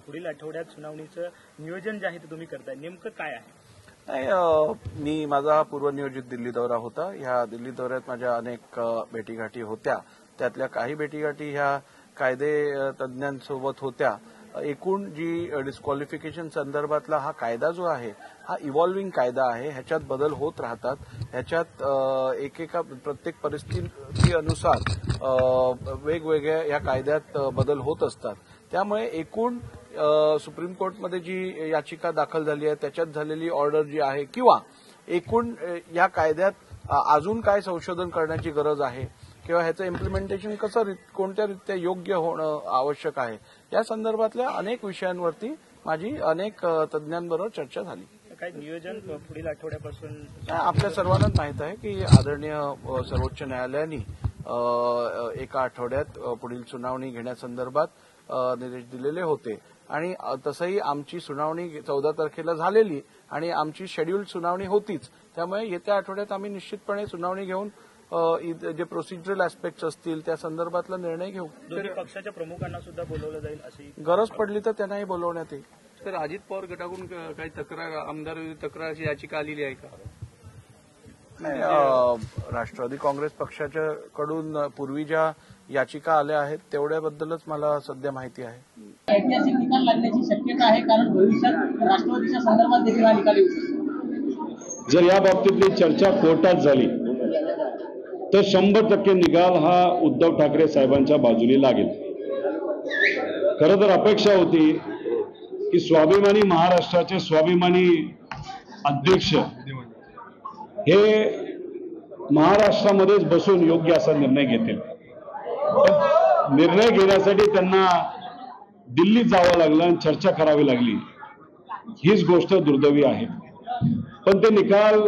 पुढील आठवड्यात सुनावणीचं नियोजन जे आहे ते तुम्ही करताय, नेमकं काय आहे? नाही, मी माझा पूर्वनियोजित दिल्ली दौरा होता. ह्या दिल्ली दौऱ्यात माझ्या अनेक भेटीगाठी होत्या. त्यातल्या काही भेटीगाठी ह्या कायदे तज्ज्ञांसोबत होत्या. एकूण जी डिस्क्वालिफिकेशन संदर्भातला हा कायदा जो आहे हा इव्हॉल्विंग कायदा आहे. ह्याच्यात बदल होत राहतात. ह्याच्यात एकेका प्रत्येक परिस्थितीनुसार वेगवेगळ्या या कायद्यात बदल होत असतात. त्यामुळे एकूण सुप्रीम कोर्टमध्ये जी याचिका दाखल झाली आहे त्याच्यात झालेली ऑर्डर जी आहे किंवा एकूण या कायद्यात अजून काय संशोधन करण्याची गरज आहे किंवा ह्याचं इम्प्लिमेंटेशन कसं कोणत्या रीत्या योग्य होणं आवश्यक आहे या संदर्भातल्या अनेक विषयांवरती माझी अनेक तज्ज्ञांबरोबर चर्चा झाली. काय नियोजन पुढील आठवड्यापासून? आपल्या सर्वांनाच माहित आहे की आदरणीय सर्वोच्च न्यायालयाने एका आठवड्यात पुढील सुनावणी घेण्यासंदर्भात निर्देश दिलेले होते आणि तसंही आमची सुनावणी 14 तारखेला झालेली आणि आमची शेड्यूल्ड सुनावणी होतीच. त्यामुळे येत्या आठवड्यात आम्ही निश्चितपणे सुनावणी घेऊन जे प्रोसिजरल ऍस्पेक्ट्स असतील त्या संदर्भातला निर्णय घेऊ. दोन्ही पक्षाच्या प्रमुखांना सुद्धा बोलवलं जाईल अशी गरज पडली तर त्यांनाही बोलवण्यात येईल. तर अजित पवार गटाकडून काही तक्रार, आमदार तक्रार याचिका आलेली आहे का? राष्ट्रवादी काँग्रेस पक्षाच्याकडून पूर्वी ज्या याचिका आल्या आहेत तेवढ्याबद्दलच मला सध्या माहिती आहे. ऐतिहासिक निकाल लागण्याची शक्यता आहे, कारण भविष्यात राष्ट्रवादीच्या संदर्भात देखील हा निकाल येऊ शकतो. जर या बाबतीतली चर्चा कोर्टात झाली तर 100% निकाल हा उद्धव ठाकरे साहेबांच्या बाजूने लागेल. खरं तर अपेक्षा होती की स्वाभिमानी महाराष्ट्राचे स्वाभिमानी अध्यक्ष हे महाराष्ट्रामध्येच बसून योग्य असा निर्णय घेतील. निर्णय घेण्यासाठी त्यांना दिल्लीत जावं लागलं आणि चर्चा करावी लागली. हीच गोष्ट दुर्दैवी आहे. पण ते निकाल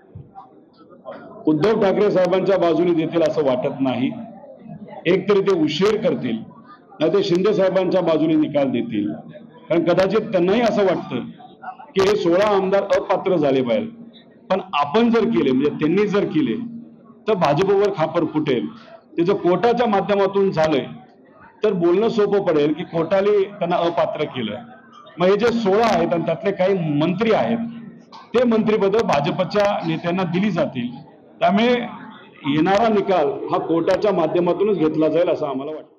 उद्धव ठाकरे साहेबांच्या बाजूने देतील असं वाटत नाही. एकतरी ते उशीर करतील, नाही ते शिंदे साहेबांच्या बाजूने निकाल देतील. कारण कदाचित त्यांनाही असं वाटतं की हे 16 आमदार अपात्र झाले पाहिजे. पण आपण जर केले, म्हणजे त्यांनी जर केले तर भाजपवर खापर फुटेल. ते जर कोर्टाच्या माध्यमातून झालंय तर बोलणं सोपं पडेल की कोर्टाने त्यांना अपात्र केलं. मग हे जे 16 आहेत आणि त्यातले काही मंत्री आहेत ते मंत्रिपद भाजपच्या नेत्यांना दिली जातील. त्यामुळे येणारा निकाल हा कोर्टाच्या माध्यमातूनच घेतला जाईल असं आम्हाला वाटतं.